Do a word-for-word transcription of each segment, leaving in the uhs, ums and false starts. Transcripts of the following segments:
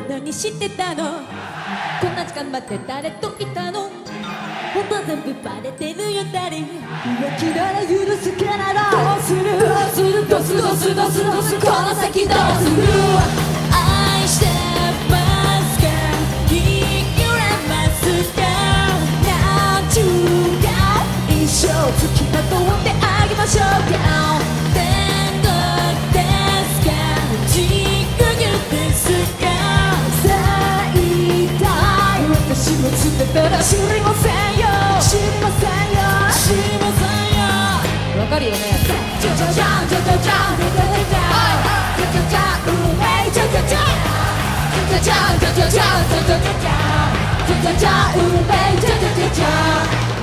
何してたの？こんな時間待って誰といたの？本当は全部バレてるよ誰？浮気なら許すからだ。どうするどうするどうするどうするどうするどうするこの先どうする？愛してますか？言いくれますか？なんちゅうか一生付きまとってあげましょうか？天国ですか？地獄ですか？最大私も捨てたら知りませんよ知りませんよ知りませんよ。わかるよね。じゃじゃじゃんじゃじゃじゃんじゃじゃじゃじゃんじゃじゃじゃん運命じゃじゃじゃんじゃじゃんじゃじゃじゃんじゃじゃじゃじゃんじゃじゃじゃん運命じゃじゃじゃじゃん。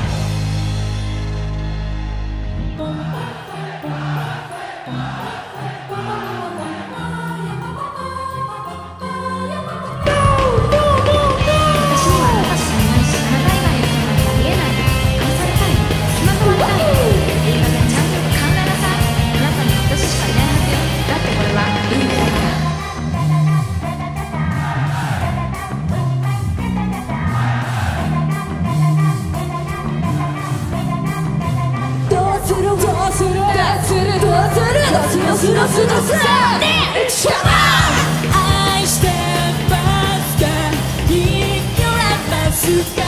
愛してますか？言いくれますか？